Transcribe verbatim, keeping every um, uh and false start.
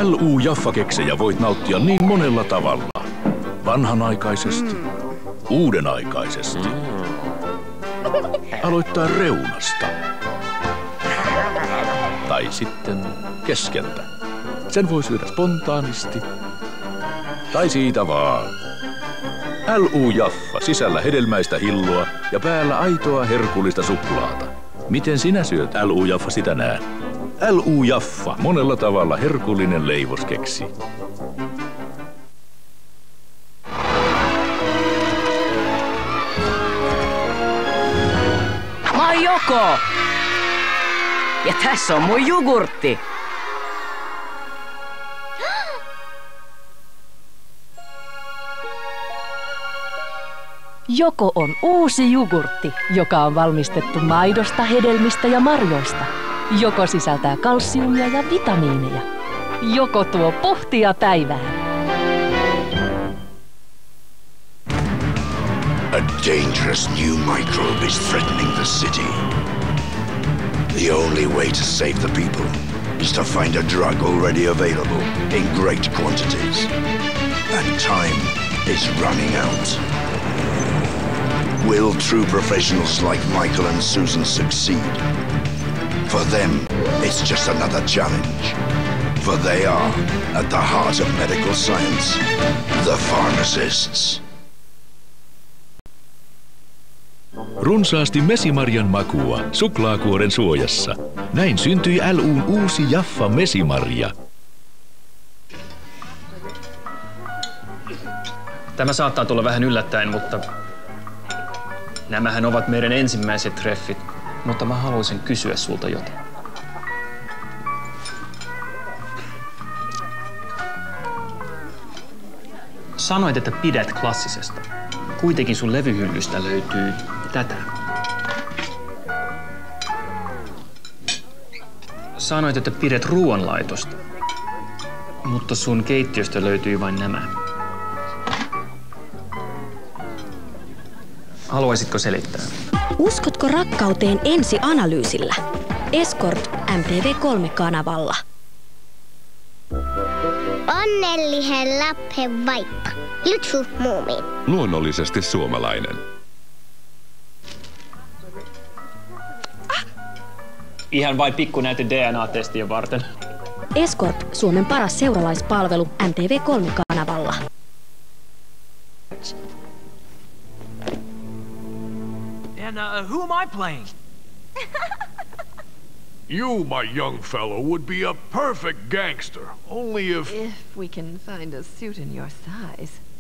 L U-jaffakeksejä voit nauttia niin monella tavalla. Vanhanaikaisesti, mm. uudenaikaisesti. Mm. Aloittaa reunasta. Tai sitten keskeltä. Sen voi syödä spontaanisti. Tai siitä vaan. L U-jaffa, sisällä hedelmäistä hilloa ja päällä aitoa herkullista suklaata. Miten sinä syöt L U-jaffa sitä näet? L U-jaffa, monella tavalla herkullinen leivoskeksi. Mä oon Joko! Ja tässä on mun jogurtti! Joko on uusi jogurtti, joka on valmistettu maidosta, hedelmistä ja marjoista. Joko sisältää kalsiumia ja vitamiineja. Joko tuo puhtia päivään. A dangerous new microbe is threatening the city. The only way to save the people is to find a drug already available in great quantities. And time is running out. Will true professionals like Michael and Susan succeed? For them, it's just another challenge. For they are at the heart of medical science, the pharmacists. Runsaasti mesimarjan makua suklaakuoren suojassa. Näin syntyi L U:n uusi Jaffa mesimarja. Tämä saattaa tulla vähän yllättäen, mutta nämähän ovat meidän ensimmäiset treffit. Mutta mä haluaisin kysyä sulta jotain. Sanoit, että pidät klassisesta. Kuitenkin sun levyhyllystä löytyy tätä. Sanoit, että pidät ruoanlaitosta. Mutta sun keittiöstä löytyy vain nämä. Haluaisitko selittää? Uskotko rakkauteen ensianalyysillä? Escort M T V kolme -kanavalla. Onnellisen lapsen vaippa. Jutsu muumiin. Luonnollisesti suomalainen. Ihan vain pikku näyte D N A-testien varten. Escort, Suomen paras seuralaispalvelu M T V kolme -kanavalla. And uh, who am I playing? You, my young fellow, would be a perfect gangster, only if... If we can find a suit in your size.